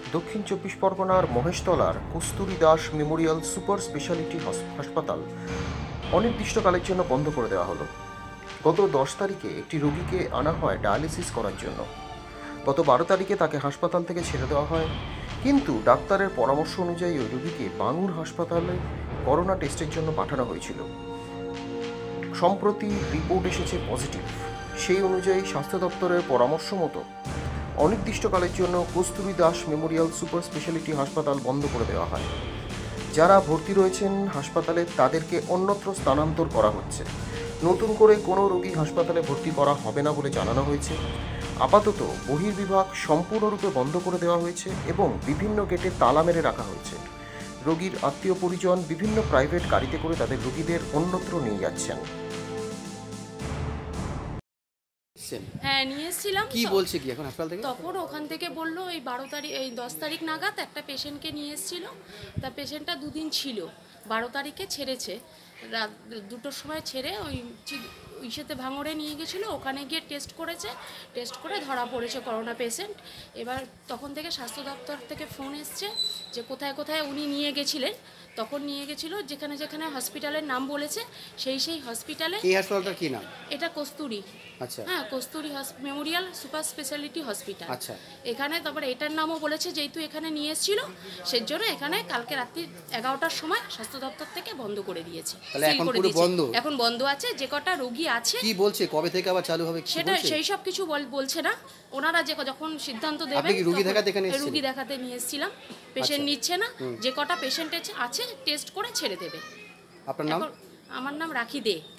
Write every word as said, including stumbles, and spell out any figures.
দক্ষিণ চব্বিশ পরগনার মহেশতলার Kasturi Das memorial super speciality হাসপাতাল অনির্দিষ্টকালের জন্য বন্ধ করে দেওয়া হলো। গত দশ তারিখে একটি রোগীকে আনা হয় ডায়ালিসিস করার জন্য। গত বারো তারিখে তাকে হাসপাতাল থেকে ছেড়ে দেওয়া হয়, কিন্তু ডাক্তারের পরামর্শ অনুযায়ী ওই রোগীকে বাঙুর হাসপাতালে করোনা টেস্টের জন্য পাঠানো হয়েছিল। সম্প্রতি রিপোর্ট এসেছে পজিটিভ। সেই অনুযায়ী স্বাস্থ্য দপ্তরের পরামর্শ মতো অনির্দিষ্টকালের জন্য Kasturi Das memorial super speciality হাসপাতাল বন্ধ করে দেওয়া হয়। যারা ভর্তি রয়েছেন হাসপাতালে তাদেরকে অন্যত্র স্থানান্তর করা হচ্ছে। নতুন করে কোনো রোগী হাসপাতালে ভর্তি করা হবে না বলে জানানো হয়েছে। আপাতত বহির্বিভাগ সম্পূর্ণরূপে বন্ধ করে দেওয়া হয়েছে এবং বিভিন্ন গেটে তালা মেরে রাখা হয়েছে। রোগীর আত্মীয় পরিজন বিভিন্ন প্রাইভেট গাড়িতে করে তাদের রোগীদের অন্যত্র নিয়ে যাচ্ছেন। হ্যাঁ, নিয়ে এসেছিলাম। কি বলছে কি এখন হাসপাতাল থেকে? তখন ওখান থেকে বললো এই বারো তারিখ এই দশ তারিখ নাগাদ একটা পেশেন্টকে নিয়ে এসেছিল। তা পেশেন্টটা দুদিন ছিল, বারো তারিখে ছেড়েছে। রাত দুটোর সময় ছেড়ে ওই ইসেতে ভাঙড়ে নিয়ে গেছিলো। ওখানে গিয়ে টেস্ট করেছে, টেস্ট করে ধরা পড়েছে করোনা পেশেন্ট। এবার তখন থেকে স্বাস্থ্য দপ্তর থেকে ফোন এসছে যে কোথায় কোথায় উনি নিয়ে গেছিলেন। তখন নিয়ে গেছিল যেখানে যেখানে হসপিটালের নাম বলেছে সেই সেই হসপিটালে। এই হাসপাতালটার কি নাম? এটা কস্তুরী। আচ্ছা, হ্যাঁ, Kasturi memorial super speciality hospital. আচ্ছা, এখানে তারপরে এটার নামও বলেছে, যেহেতু এখানে নিয়ে এসেছিল সেই জন্য এখানে কালকে রাত্রি এগারোটার সময় স্বাস্থ্য দপ্তর থেকে বন্ধ করে দিয়েছে। এখন পুরো বন্ধ? এখন বন্ধ আছে। যে কটা রোগী আছে কি বলছে কবে থেকে আবার চালু হবে সেটা সেই সব কিছু বলছে না। ওনারা যে যখন সিদ্ধান্ত দেবেন। আপনি কি রোগী দেখাতে এখানে এসেছিলেন? রোগী দেখাতে নিয়ে এসেছিলাম। পেশেন্ট নিচ্ছে না, যে কটা পেশেন্ট আছে টেস্ট করে ছেড়ে দেবে। আপনার নাম? আমার নাম রাখি দে।